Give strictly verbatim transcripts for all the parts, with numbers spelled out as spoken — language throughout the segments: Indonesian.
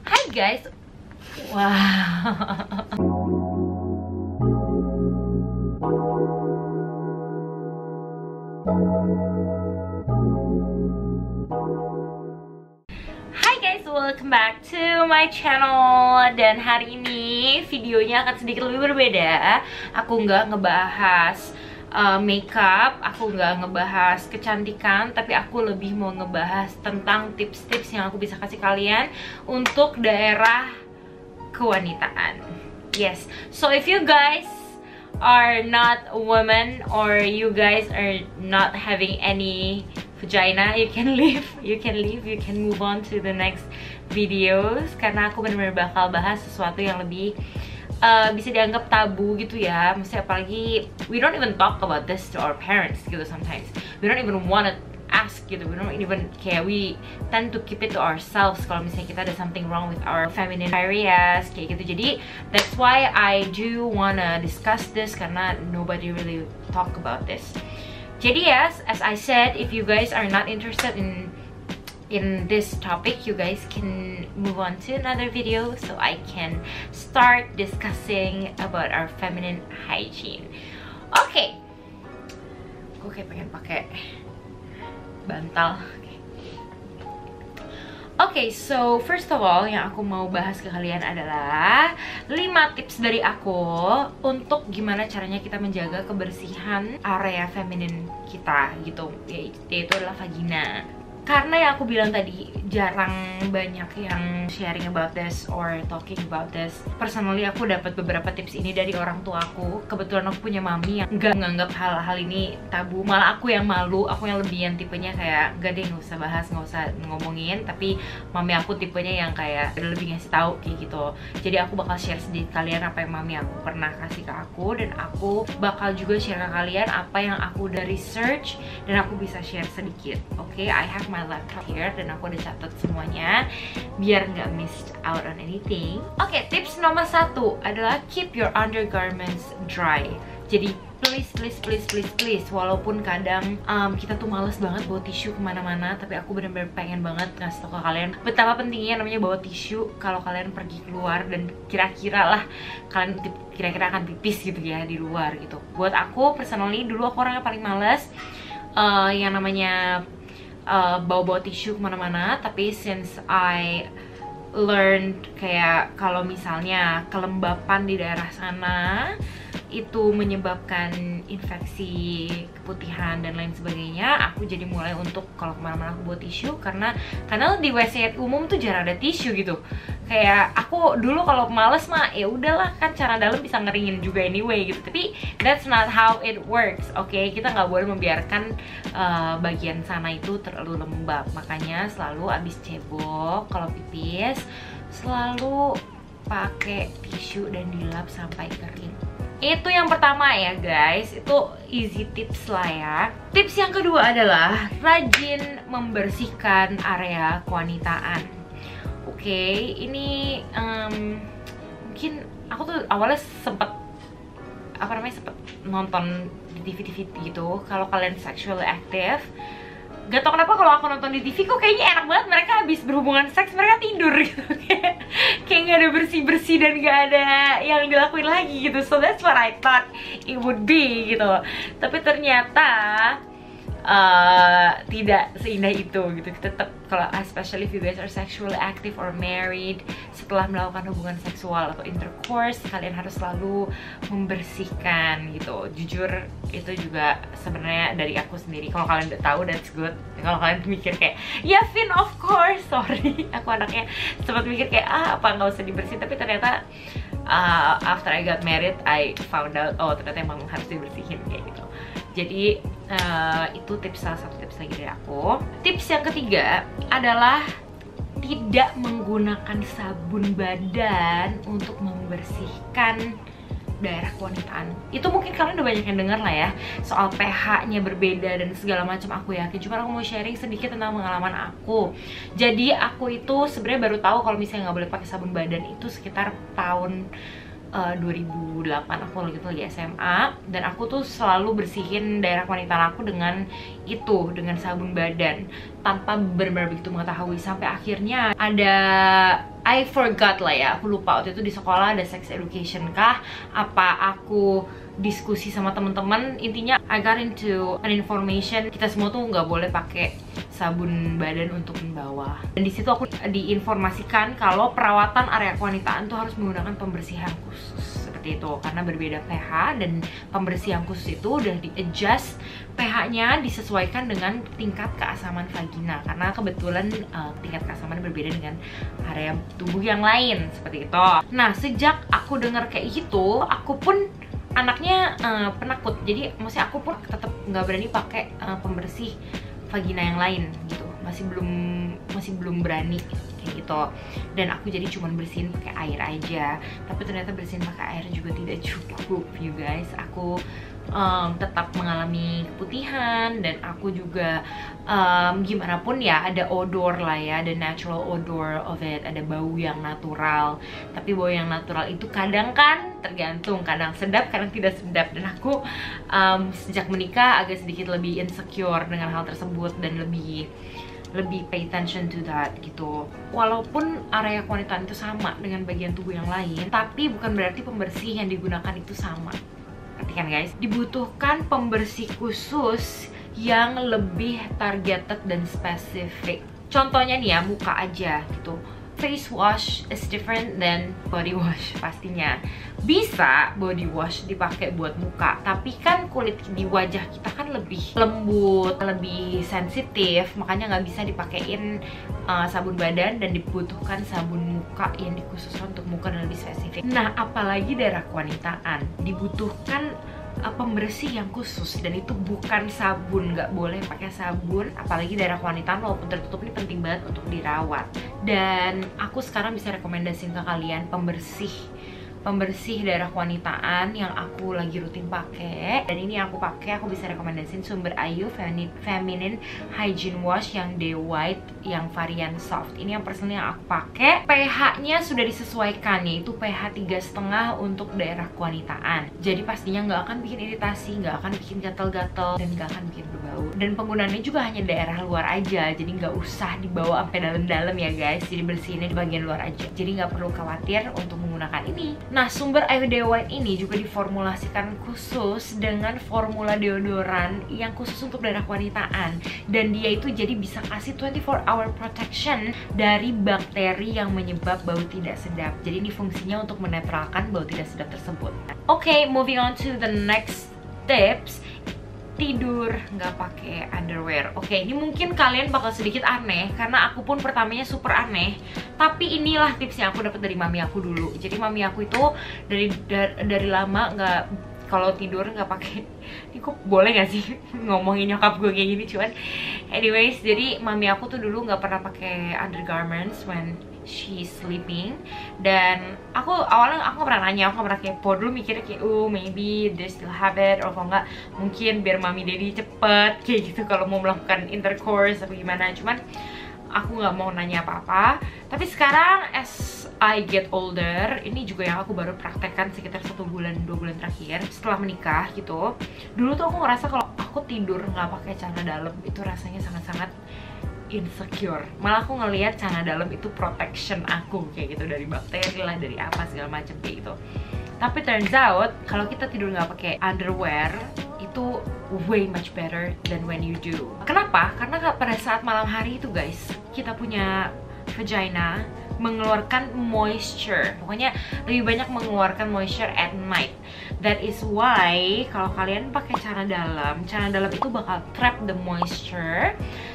Hi guys. Wow. Hi guys, welcome back to my channel. Dan hari ini videonya akan sedikit lebih berbeda. Aku nggak ngebahas Uh, makeup, aku nggak ngebahas kecantikan, tapi aku lebih mau ngebahas tentang tips-tips yang aku bisa kasih kalian untuk daerah kewanitaan. Yes, so if you guys are not a woman or you guys are not having any vagina, you can leave, you can leave, you can move on to the next videos, karena aku benar-benar bakal bahas sesuatu yang lebih Uh, bisa dianggap tabu gitu ya. Maksudnya apalagi we don't even talk about this to our parents gitu sometimes. We don't even wanna ask gitu. We don't even kayak we tend to keep it to ourselves kalau misalnya kita ada something wrong with our feminine areas kayak gitu. Jadi that's why I do wanna discuss this karena nobody really talk about this. Jadi yes, as I said, if you guys are not interested in in this topic, you guys can move on to another video so I can start discussing about our feminine hygiene. Oke, okay. Gue kayak pengen pakai bantal. Oke, okay, so first of all yang aku mau bahas ke kalian adalah lima tips dari aku untuk gimana caranya kita menjaga kebersihan area feminin kita gitu, yaitu adalah vagina. Karena yang aku bilang tadi, jarang banyak yang sharing about this or talking about this. Personally, aku dapat beberapa tips ini dari orang tua aku. Kebetulan aku punya mami yang nggak menganggap hal-hal ini tabu. Malah aku yang malu, aku yang lebih yang tipenya kayak gak deh, nggak usah bahas, nggak usah ngomongin. Tapi mami aku tipenya yang kayak lebih ngasih tahu kayak gitu. Jadi aku bakal share sedikit kalian apa yang mami aku pernah kasih ke aku, dan aku bakal juga share ke kalian apa yang aku udah research dan aku bisa share sedikit. Oke, okay? I have my laptop here dan aku udah catat semuanya biar nggak miss out on anything. Oke, okay, tips nomor satu adalah keep your undergarments dry. Jadi please, please, please, please, please, walaupun kadang um, kita tuh males banget bawa tisu kemana-mana, tapi aku bener-bener pengen banget ngasih tau ke kalian betapa pentingnya namanya bawa tisu kalau kalian pergi keluar dan kira-kira lah kalian kira-kira akan pipis gitu ya di luar gitu. Buat aku personally, dulu aku orang yang paling males uh, yang namanya Uh, bawa-bawa tisu kemana-mana, tapi since I learned kayak kalau misalnya kelembapan di daerah sana itu menyebabkan infeksi, keputihan dan lain sebagainya, aku jadi mulai untuk kalau kemana-mana aku bawa tisu, karena karena di W C umum tuh jarang ada tisu gitu. Kayak aku dulu kalau males mah ya udahlah, kan cara dalam bisa ngeringin juga anyway gitu. Tapi that's not how it works, oke? Okay? Kita nggak boleh membiarkan uh, bagian sana itu terlalu lembab. Makanya selalu abis cebok kalau pipis selalu pakai tisu dan dilap sampai kering. Itu yang pertama ya guys, itu easy tips lah ya. Tips yang kedua adalah rajin membersihkan area kewanitaan. Oke, okay, ini um, mungkin aku tuh awalnya sempet apa namanya sempet nonton di T V-T V gitu. Kalau kalian sexually active, gak tau kenapa kalau aku nonton di T V kok kayaknya enak banget, mereka habis berhubungan seks mereka tidur gitu. kayak kayak nggak ada bersih-bersih dan gak ada yang dilakuin lagi gitu. So that's what I thought it would be gitu. Tapi ternyata uh, tidak seindah itu gitu. Tetap kalau especially if you guys are sexually active or married, setelah melakukan hubungan seksual atau intercourse, kalian harus selalu membersihkan gitu. Jujur itu juga sebenarnya dari aku sendiri. Kalau kalian udah tahu, that's good. Kalau kalian mikir kayak ya Vin, of course, sorry, aku anaknya sempat mikir kayak ah apa nggak usah dibersihin, tapi ternyata uh, after I got married I found out oh ternyata emang harus dibersihin kayak gitu. Jadi uh, itu tips, salah satu tips lagi dari aku. Tips yang ketiga adalah tidak menggunakan sabun badan untuk membersihkan daerah kewanitaan. Itu mungkin kalian udah banyak yang denger lah ya, soal pH-nya berbeda dan segala macam, aku yakin. Cuma aku mau sharing sedikit tentang pengalaman aku. Jadi aku itu sebenarnya baru tahu kalau misalnya nggak boleh pakai sabun badan itu sekitar tahun uh, dua ribu delapan, aku lagi tuh lagi S M A, dan aku tuh selalu bersihin daerah kewanitaan aku dengan itu, dengan sabun badan tanpa benar-benar begitu mengetahui, sampai akhirnya ada I forgot lah ya, aku lupa waktu itu di sekolah ada sex education kah, apa aku diskusi sama teman-teman. Intinya I got into an information kita semua tuh nggak boleh pakai sabun badan untuk membawa. Dan di situ aku diinformasikan kalau perawatan area kewanitaan tuh harus menggunakan pembersihan khusus seperti itu, karena berbeda pH dan pembersihan khusus itu udah di adjust pH-nya disesuaikan dengan tingkat keasaman vagina, karena kebetulan uh, tingkat keasaman berbeda dengan area tubuh yang lain seperti itu. Nah, sejak aku dengar kayak gitu, aku pun anaknya uh, penakut, jadi maksudnya aku pun tetap nggak berani pakai uh, pembersih vagina yang lain gitu, masih belum masih belum berani kayak gitu. Dan aku jadi cuman bersihin pakai air aja, tapi ternyata bersihin pakai air juga tidak cukup you guys. Aku um, tetap mengalami keputihan, dan aku juga um, gimana pun ya ada odor lah ya, ada natural odor of it, ada bau yang natural. Tapi bau yang natural itu kadang kan tergantung, kadang sedap, kadang tidak sedap. Dan aku um, sejak menikah agak sedikit lebih insecure dengan hal tersebut dan lebih lebih pay attention to that gitu. Walaupun area kewanitaan itu sama dengan bagian tubuh yang lain, tapi bukan berarti pembersih yang digunakan itu sama. Perhatikan guys, dibutuhkan pembersih khusus yang lebih targeted dan spesifik. Contohnya nih ya, muka aja gitu. Face wash is different than body wash pastinya. Bisa body wash dipakai buat muka, tapi kan kulit di wajah kita kan lebih lembut, lebih sensitif, makanya nggak bisa dipakein uh, sabun badan, dan dibutuhkan sabun muka yang dikhususkan untuk muka dan lebih spesifik. Nah, apalagi daerah kewanitaan dibutuhkan uh, pembersih yang khusus, dan itu bukan sabun, nggak boleh pakai sabun, apalagi daerah kewanitaan walaupun tertutup ini penting banget untuk dirawat. Dan aku sekarang bisa rekomendasiin ke kalian pembersih pembersih daerah kewanitaan yang aku lagi rutin pakai, dan ini aku pakai, aku bisa rekomendasiin Sumber Ayu Feminine, Feminine Hygiene Wash yang Day White yang varian soft. Ini yang personally yang aku pakai. pH-nya sudah disesuaikan, yaitu pH tiga koma lima untuk daerah kewanitaan. Jadi pastinya nggak akan bikin iritasi, nggak akan bikin gatal-gatal, dan nggak akan bikin berbau. Dan penggunaannya juga hanya daerah luar aja, jadi nggak usah dibawa sampai dalam-dalam ya guys. Jadi bersihinnya di bagian luar aja. Jadi nggak perlu khawatir untuk menggunakan ini. Nah, Sumber Ayu Day White ini juga diformulasikan khusus dengan formula deodoran yang khusus untuk daerah kewanitaan, dan dia itu jadi bisa kasih twenty-four hour protection dari bakteri yang menyebab bau tidak sedap. Jadi ini fungsinya untuk menetralkan bau tidak sedap tersebut. Oke, okay, moving on to the next tips. Tidur nggak pakai underwear. Oke, ini mungkin kalian bakal sedikit aneh karena aku pun pertamanya super aneh. Tapi inilah tips yang aku dapat dari mami aku dulu. Jadi mami aku itu dari dari, dari lama nggak, kalau tidur nggak pakai. Ini kok boleh nggak sih ngomongin nyokap gue kayak gini, cuman anyways, jadi mami aku tuh dulu nggak pernah pakai undergarments when she's sleeping. Dan aku awalnya aku gak pernah nanya, aku gak pernah kepo, dulu mikirnya kayak oh maybe they still have it, or kalau nggak mungkin biar mami daddy cepet kayak gitu kalau mau melakukan intercourse atau gimana. Cuman aku nggak mau nanya apa-apa. Tapi sekarang as I get older, ini juga yang aku baru praktekkan sekitar satu bulan dua bulan terakhir setelah menikah gitu. Dulu tuh aku ngerasa kalau aku tidur nggak pakai celana dalam itu rasanya sangat-sangat insecure. Malah aku ngelihat celana dalam itu protection aku kayak gitu dari bakteri lah, dari apa segala macam kayak gitu. Tapi turns out kalau kita tidur nggak pakai underwear itu way much better than when you do. Kenapa? Karena pada saat malam hari itu guys, kita punya vagina mengeluarkan moisture. Pokoknya lebih banyak mengeluarkan moisture at night. That is why kalau kalian pakai celana dalam, celana dalam itu bakal trap the moisture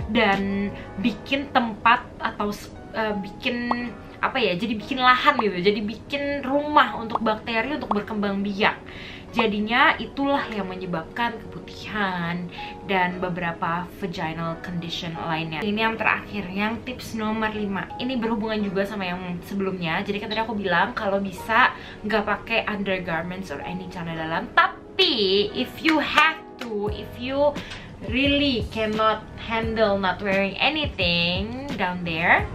dan bikin tempat atau uh, bikin apa ya, jadi bikin lahan gitu, jadi bikin rumah untuk bakteri untuk berkembang biak. Jadinya itulah yang menyebabkan keputihan dan beberapa vaginal condition lainnya. Ini yang terakhir, yang tips nomor lima. Ini berhubungan juga sama yang sebelumnya. Jadi kan tadi aku bilang kalau bisa nggak pakai undergarments or any celana dalam. Tapi if you have to, if you really cannot handle not wearing anything down there,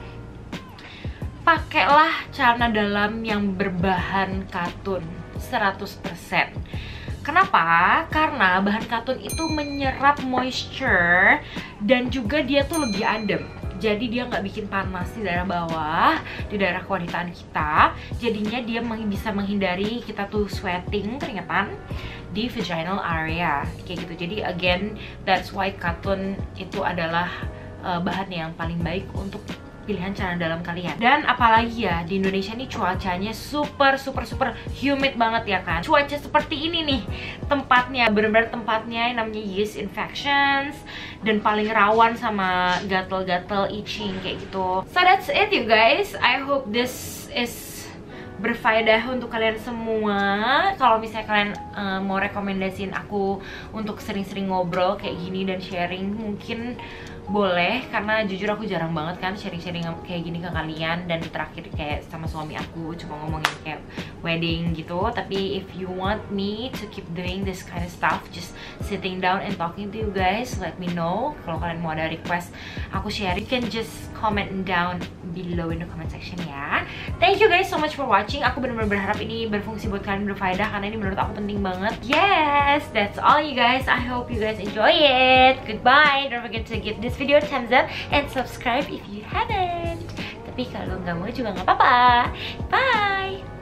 pakailah celana dalam yang berbahan katun seratus persen. Kenapa? Karena bahan katun itu menyerap moisture dan juga dia tuh lebih adem. jadi dia nggak bikin panas di daerah bawah, di daerah kewanitaan kita. Jadinya dia meng bisa menghindari kita tuh sweating, keringetan di vaginal area kayak gitu. Jadi again, that's why cotton itu adalah uh, bahan yang paling baik untuk pilihan celana dalam kalian. Dan apalagi ya, di Indonesia nih cuacanya super super super humid banget ya kan. Cuaca seperti ini nih tempatnya, bener-bener tempatnya yang namanya yeast infections, dan paling rawan sama gatel-gatel, itching kayak gitu. So that's it you guys, I hope this is berfaedah untuk kalian semua. Kalau misalnya kalian uh, mau rekomendasiin aku untuk sering-sering ngobrol kayak gini dan sharing, mungkin boleh, karena jujur aku jarang banget kan sharing-sharing kayak gini ke kalian. Dan terakhir kayak sama suami aku cuma ngomongin kayak wedding gitu. Tapi if you want me to keep doing this kind of stuff, just sitting down and talking to you guys, let me know. Kalau kalian mau ada request aku share, you can just comment down below in the comment section ya. Thank you guys so much for watching. Aku benar-benar berharap ini berfungsi buat kalian, berfaedah, karena ini menurut aku penting banget. Yes, that's all you guys. I hope you guys enjoy it. Goodbye. Don't forget to give this video a thumbs up and subscribe if you haven't. Tapi kalau nggak mau juga nggak apa-apa. Bye.